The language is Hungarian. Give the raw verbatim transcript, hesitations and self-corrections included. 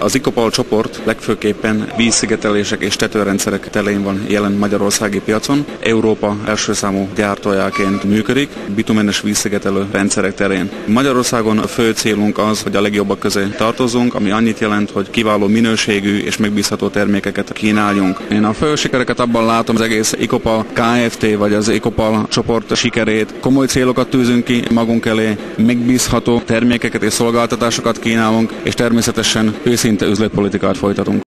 Az Icopal csoport legfőképpen vízszigetelések és tetőrendszerek terén van jelen magyarországi piacon. Európa első számú gyártójaként működik, bitumenes vízszigetelő rendszerek terén. Magyarországon a fő célunk az, hogy a legjobbak közé tartozunk, ami annyit jelent, hogy kiváló minőségű és megbízható termékeket kínáljunk. Én a fő sikereket abban látom, az egész Icopal Kft. Vagy az Icopal csoport sikerét. Komoly célokat tűzünk ki magunk elé, megbízható termékeket és szolgáltatásokat kínálunk, és természetesen őszinte üzletpolitikát folytatunk.